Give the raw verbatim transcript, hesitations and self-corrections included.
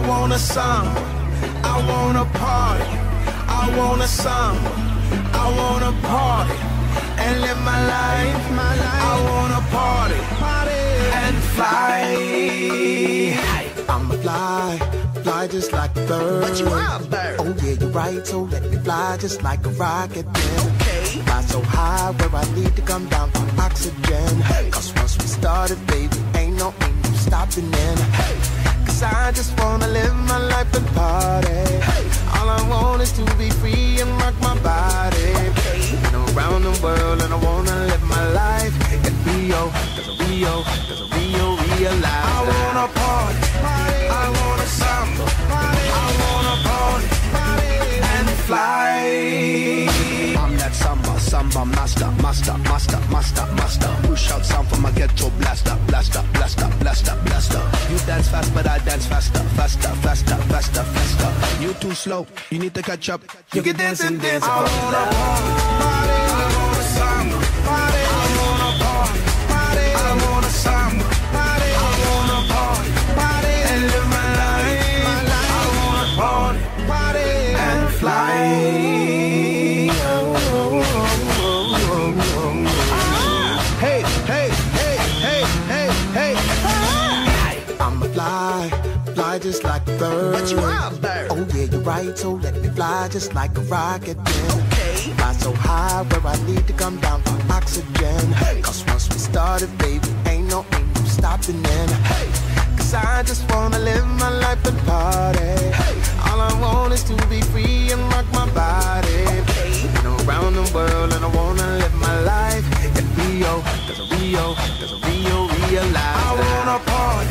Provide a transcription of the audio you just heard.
want a summer, I want a party. I want a summer, I want a party. And live my life, my life. I want a party, party. And fly. I'ma fly, fly just like a bird. But you are a bird. Oh yeah, you're right, so let me fly just like a rocket then. Okay. Fly so high where I need to come down for oxygen. Hey. Cause once we started, baby, ain't no, ain't no stopping in. Hey. Cause I just wanna live my life and party. Hey. All I want is to be free and rock my body. Okay. Been around the world and I wanna live my life in Rio. Cause a Rio, cause a Rio realize I wanna party, party. I wanna samba, party. I wanna party, party. And fly. I'm that samba, samba master, master, master, master, master. Push out sound from my ghetto blaster, blaster, blaster, blaster, blaster. You dance fast, but I dance faster, faster, faster, faster, faster. You too slow, you need to catch up. You can dance and dance. I wanna party, I wanna samba, party. I wanna party, party. I wanna samba, party. I wanna party, party. And live my life, my life. I wanna party, party. And fly. Hey, hey, hey, hey, hey, hey. I'ma fly, fly just like a bird. But you are a bird. Oh yeah, you're right, so let me fly just like a rocket then. Okay. Fly so high where I need to come down for oxygen. Hey. Cause once we started, baby, ain't no, ain't no stopping in. Hey. Cause I just wanna live my life and party. Hey. All I want is to be free and rock my body. Okay. Been around the world and I wanna live my life in Rio. Cause a Rio, cause a Rio realize I wanna party.